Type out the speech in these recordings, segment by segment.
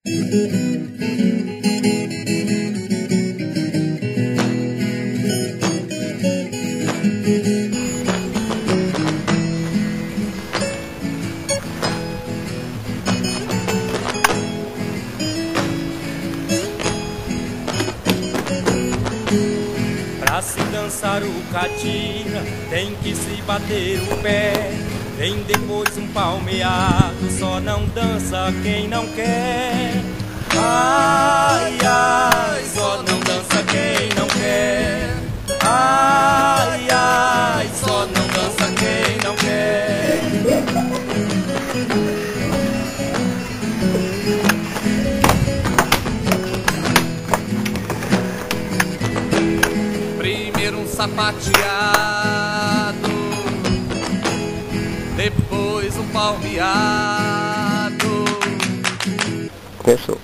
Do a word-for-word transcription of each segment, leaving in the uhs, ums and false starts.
Pra se dançar o catira, tem que se bater o pé. Vem depois um palmeado, só não dança quem não quer. Ai, ai, só não dança quem não quer. Ai, ai, só não dança quem não quer. Primeiro um sapateado, depois um palmeado. Começou.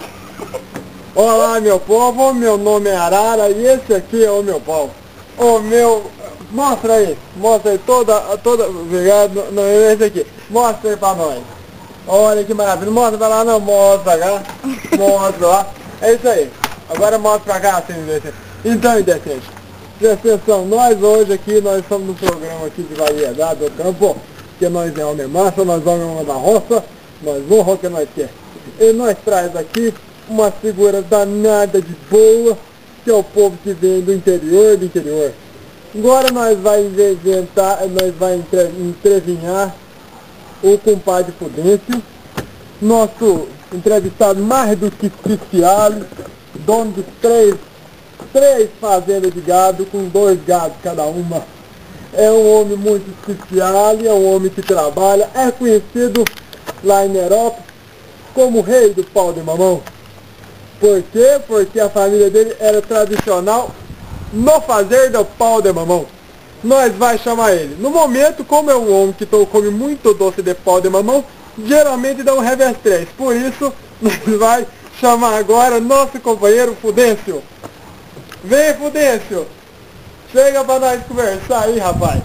Olá, meu povo, meu nome é Arara e esse aqui é o meu pau. O meu... Mostra aí, mostra aí toda, toda... Obrigado, não, esse aqui. Mostra aí pra nós. Olha que maravilha, mostra pra lá, não, mostra cá. Mostra lá. É isso aí. Agora mostra pra cá, assim, indecente. Então, indecente. Presta atenção, nós hoje aqui, nós estamos no programa aqui de variedade do campo, que nós é homem massa, nós vamos da roça, nós vamos o que nós quer. E nós traz aqui uma figura danada de boa, que é o povo que vem do interior do interior. Agora nós vai inventar, nós vai entre, entrevinhar o compadre Fudêncio, nosso entrevistado mais do que especial, dono de três, três fazendas de gado, com dois gados cada uma. É um homem muito especial, é um homem que trabalha, é conhecido lá em Nerópolis como o rei do pau de mamão. Por quê? Porque a família dele era tradicional no fazer do pau de mamão. Nós vai chamar ele. No momento, como é um homem que come muito doce de pau de mamão, geralmente dá um reverstress. Por isso, nós vai chamar agora nosso companheiro Fudêncio. Vem, Fudêncio! Chega pra nós conversar aí, rapaz.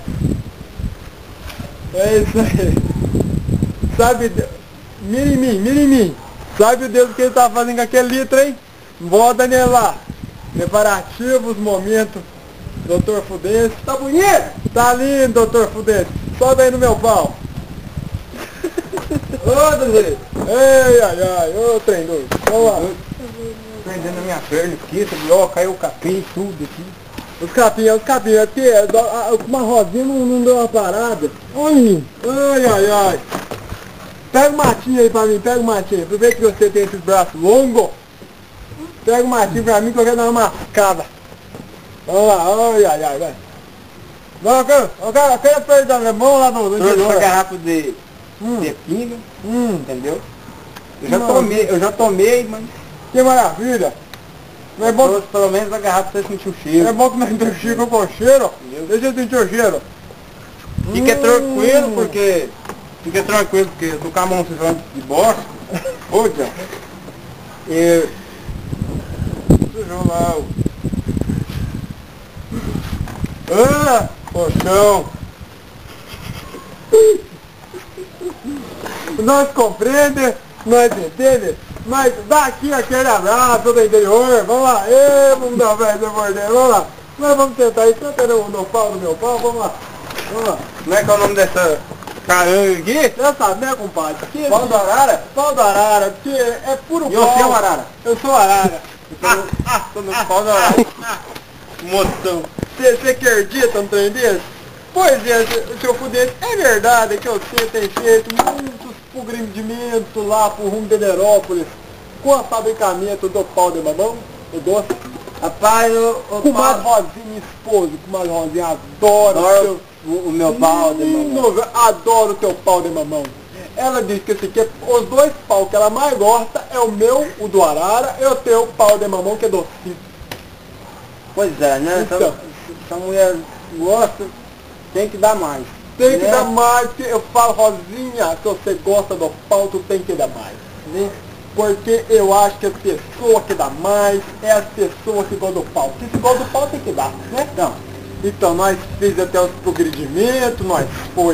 É isso aí. Sabe, mira em mim, mira em mim. Sabe o Deus que ele tá fazendo com aquele litro, hein? Volta nele lá. Preparativos, momentos. doutor Fudêncio. Tá bonito? Tá lindo, doutor Fudêncio. Sobe aí no meu pau. Ô, Deus. Ei, ai, ai. Ô, trem doido. Vamos lá. Prendendo a minha perna aqui, sabe? Ó, caiu o capim, tudo aqui. Os capinhos, os capinhos, aqui, uma rosinha não, não deu uma parada. Ai, ai, ai, ai. Pega o matinho aí pra mim, pega o matinho. Aproveita que você tem esses braços longos. Pega o matinho pra mim que eu quero dar uma mascada. Vamos lá, ai, ai, ai, vai. Não, eu quero, eu quero, eu quero perder a mão lá no interior. Trouxe essa garrafa de, hum. de pinga, hum. entendeu? Eu já não. tomei, eu já tomei, mas... Que maravilha. Não é bom trouxe pelo menos a garrafa pra você sentir o cheiro. É bom que nós identificamos com o cheiro. Entendeu? Deixa eu sentir o cheiro. Fica hum. tranquilo, porque... Fica tranquilo, porque eu tô com a mão se de bosta. Ô, John. E... Sujou lá o... Ah! Poxão! Nós compreendemos, nós entendemos, nós dá aqui aquele abraço do interior, vamos lá, ê, vamos dar velho de morder, vamos lá. Nós vamos tentar isso, senta no, no pau do meu pau, vamos lá. Vamos lá. Como é que é o nome dessa caranga aqui? Essa né, compadre? Aqui, pau do arara? Pau do arara, porque é puro e pau. E você é o arara? Eu sou arara. Ah, ah, tô no pau do arara. Moção. Você que acredita num trem desse? Pois é, seu Fudêncio, é verdade que você tem feito muitos progredimentos lá pro rumo de Nerópolis com o fabricamento do pau de mamão, o doce. Rapaz, o, o com mais Rosinha, esposo, com mais Rosinha, adoro, adoro o, o, o meu pau de mamão. Adoro o teu pau de mamão. Ela diz que esse aqui, é, os dois pau que ela mais gosta é o meu, o do arara, e o teu pau de mamão que é docinho. Pois é, né? Então, se a mulher gosta, tem que dar mais. Tem que né? dar mais, que eu falo, Rosinha, se você gosta do pau, tu tem que dar mais. Né? Porque eu acho que a pessoa que dá mais é a pessoa que gosta do pau. Se se gosta do pau, tem que dar, né? Não. Então, nós fizemos até os progredimentos, nós foi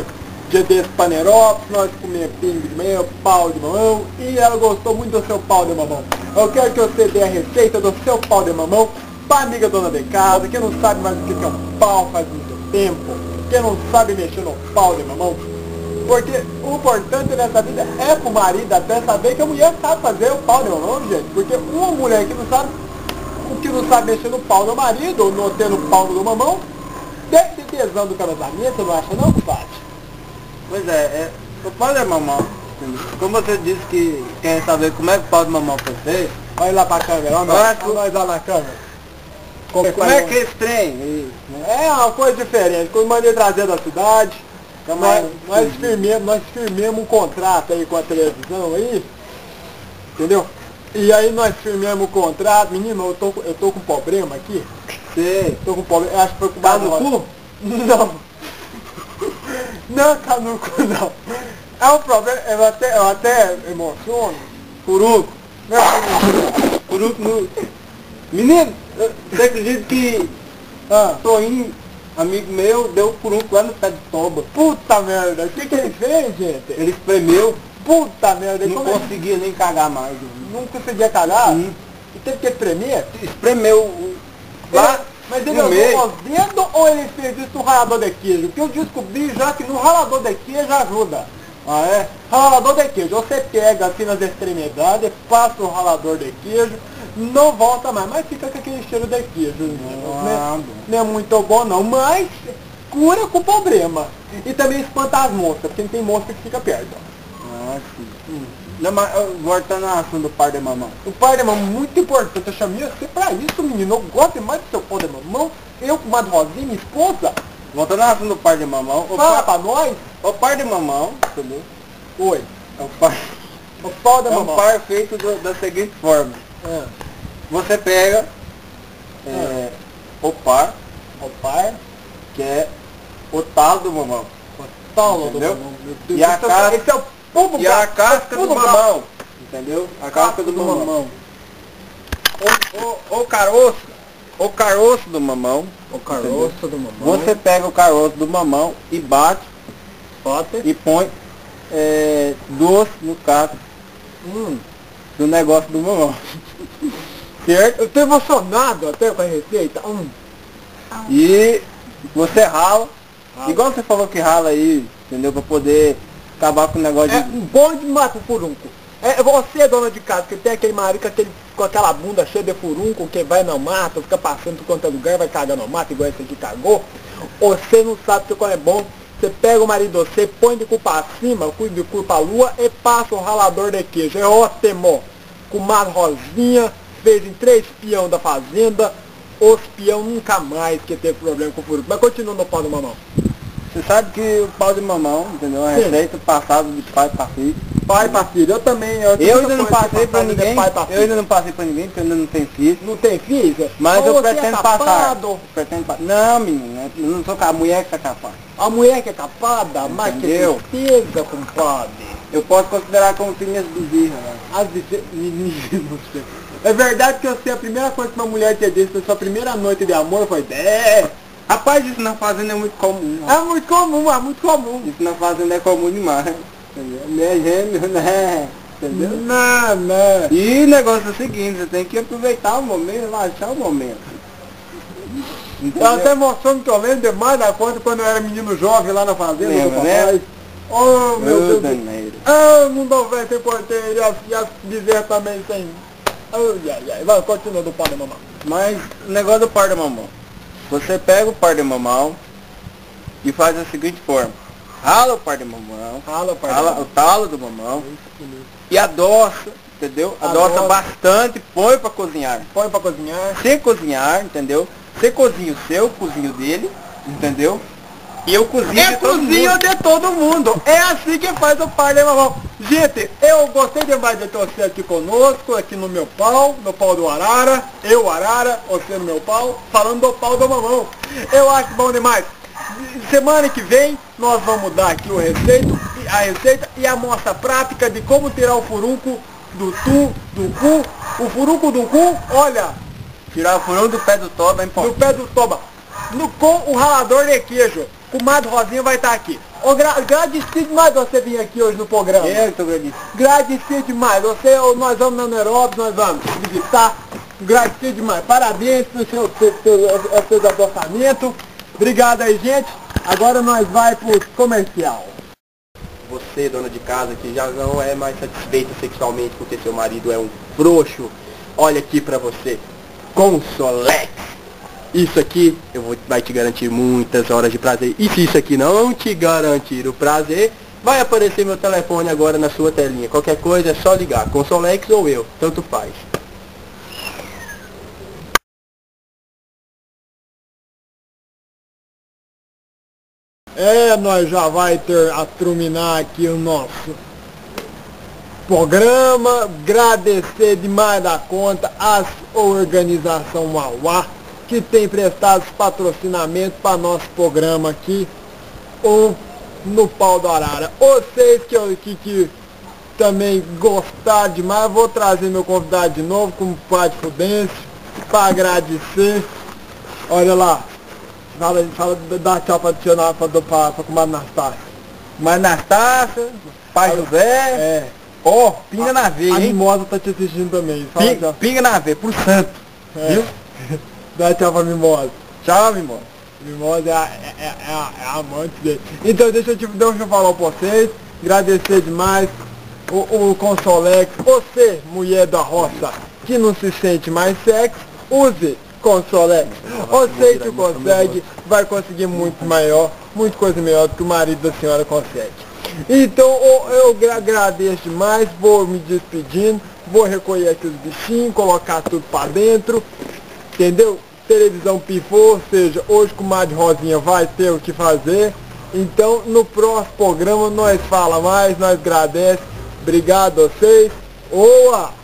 dia desse Panerópolis, nós comemos pingo de mel, pau de mamão, e ela gostou muito do seu pau de mamão. Eu quero que você dê a receita do seu pau de mamão pra amiga dona de casa, que não sabe mais o que é um pau faz muito tempo, que não sabe mexer no pau de mamão. Porque o importante nessa vida é pro marido até saber que a mulher sabe fazer o pau de mamão, gente. Porque uma mulher que não sabe, que não sabe mexer no pau do marido, ou no tendo pau do mamão, deve ter tesão do casamento, você não acha não, compadre? Pois é, é, o pau de mamão, como você disse que quer saber como é que o pau de mamão foi feito, olha lá pra câmera, olha nós, olha nós lá na câmera. Como, como é que é esse trem? Isso, né? É uma coisa diferente, quando mandei trazer da cidade, nós, nós, firmemos, nós firmemos um contrato aí com a televisão aí, entendeu? E aí nós firmamos o contrato, menino, eu tô, eu tô com problema aqui. Sei. Tô com problema, acho que foi com tá no cu? Não. Não tá no cu, não. É um problema, eu até, eu até emociono. Furuco. Meu Furuco no... Menino, você acredita que ah. Toinho, amigo meu, deu furuco lá no pé de toba. Puta merda, o que que ele fez, gente? Ele espremeu. Puta merda, não como conseguia nem cagar mais. Não conseguia cagar? Hum. E teve que espremer? Espremeu lá. Ele, mas ele usou os dedos ou ele fez isso no ralador de queijo? Porque eu descobri já que no ralador de queijo ajuda. Ah, é? Ralador de queijo, você pega assim nas extremidades, passa o ralador de queijo, não volta mais, mas fica com aquele cheiro de queijo. Não, não, é, não é muito bom não, mas cura com problema. E também espanta as moscas, porque não tem mosca que fica perto. Ah, sim. Hum. Não, mas voltando ao assunto do par de mamão. O par de mamão, muito importante, eu chamei você pra isso, menino. Eu gosto demais do seu pau de mamão. Eu com uma Rosinha, minha esposa. Voltando ao assunto do par de mamão. Fala pra nós. O par de mamão, entendeu? Oi. É o par, o pau de é mamão. um par feito do, da seguinte forma. É. Você pega é, é. o par, o par, que é o talo do mamão. O talo do mamão. E a casca, esse é o pulo e a casca do mamão. Entendeu? A casca do, do mamão. mamão. O, o, o caroço, o caroço do mamão. O caroço entendeu? do mamão. Você pega o caroço do mamão e bate, bate. e põe é, doce no caco hum. do negócio do mamão. Certo? Eu tô emocionado até com a receita. Hum. E você rala, rala, igual você falou que rala aí, entendeu? Pra poder acabar com o negócio é de... um bom de mata o furunco. É você, dona de casa, que tem aquele marido com, aquele, com aquela bunda cheia de furunco, que vai na mata, fica passando por quanto é lugar, vai cagar na mata, igual esse aqui cagou. Você não sabe que quando é bom, você pega o marido, você põe de cu pra cima, cuida de cu pra lua e passa o ralador de queijo. É ótimo. Com uma rosinha, fez em três peão da fazenda, os peão nunca mais que teve problema com o furunco. Mas continua no pau do mamão. Você sabe que o pau de mamão, entendeu? É receita passada de pai para filho. Pai para filho, eu também. Eu, eu ainda não passei para ninguém, eu ainda não passei para ninguém, porque eu ainda não tenho filho. Não tem filho? Mas eu pretendo é passar. Eu pretendo passar. Não, menino, eu não sou a mulher que é capaz. A mulher que é capada? Mas que tristeza, compadre. Eu posso considerar como filho minhas bezerras. As meninas. É verdade que eu sei, a primeira coisa que uma mulher te disse na sua primeira noite de amor foi... É. Rapaz, isso na fazenda é muito comum. É muito comum, é muito comum. Isso na fazenda é comum demais. Entendeu? Minha gêmea, né? Entendeu? Não, não. E o negócio é o seguinte, você tem que aproveitar o momento, relaxar o momento. Entendeu? Eu até emociono que eu lembro demais da conta quando eu era menino jovem lá na fazenda. Lembra, do papai. Né? Oh, meu oh, Deus. Deus. Ah, o mundo velho tem porteiro e as, e as bezerras também tem. Ai, ai, ai. Vai, continua do pau de mamão. Mas o negócio do par de mamão. Você pega o par de mamão e faz da seguinte forma. Rala o par de mamão, rala o, par rala de mamão. o talo do mamão e adoça, entendeu? Adoça, adoça bastante, põe para cozinhar. Põe para cozinhar. Você cozinhar, entendeu? Você cozinha o seu, cozinha o dele, entendeu? E eu cozinho é de todo cozinho mundo. de todo mundo. É assim que faz o par de mamão. Gente, eu gostei demais de ter você aqui conosco, aqui no meu pau, no pau do Arara. Eu, Arara, você no meu pau, falando do pau do mamão. Eu acho bom demais. Semana que vem, nós vamos dar aqui o receito, a receita e a mostra prática de como tirar o furunco do tu, do cu. O furunco do cu, olha. Tirar o furunco do pé do toba, hein, pô? Do pé do toba. No, com o ralador de queijo. O Comadre Rosinha vai estar aqui. Ô, gra agradeci demais você vir aqui hoje no programa. É, tô agradecido. Agradeci demais. Você, nós vamos na Nerópolis, nós vamos visitar. Agradeci demais. Parabéns pelo seu, seu, seu, seu adoçamento. Obrigado aí, gente. Agora nós vai pro comercial. Você, dona de casa, que já não é mais satisfeita sexualmente porque seu marido é um frouxo, olha aqui pra você. Consolex. Isso aqui eu vou, vai te garantir muitas horas de prazer. E se isso aqui não te garantir o prazer, vai aparecer meu telefone agora na sua telinha. Qualquer coisa é só ligar. Consolex ou eu, tanto faz. É, nós já vai ter a terminar aqui o nosso programa. Agradecer demais da conta a organização Mauá, que tem prestado patrocinamento para nosso programa aqui, ou no Pau do Arara. Vocês que, que, que também gostaram demais, vou trazer meu convidado de novo, como Padre Fudêncio, para agradecer. Olha lá, fala, fala dá tchau para adicionar para a comadre Anastácia. Mas Anastácia, pai José, é. Ó, oh, pinga na veia, A hein? Mimosa tá te assistindo também. Fala Pinga, tchau. pinga na veia, pro santo, É. viu? Dá tchau pra Mimosa. Tchau, Mimosa. Mimosa é a, é, é, é a, é a amante dele. Então deixa eu, te, deixa eu falar pra vocês, agradecer demais o, o Consolex. Você, mulher da roça, que não se sente mais sexy, use Consolex. Você que consegue, vai conseguir muito maior, muito coisa melhor do que o marido da senhora consegue. Então eu, eu agradeço demais, vou me despedindo, vou recolher aqui os bichinhos, colocar tudo pra dentro, entendeu? Televisão pifou, ou seja, hoje com o Comadre Rosinha vai ter o que fazer. Então no próximo programa nós fala mais, nós agradecemos. Obrigado a vocês. Oa!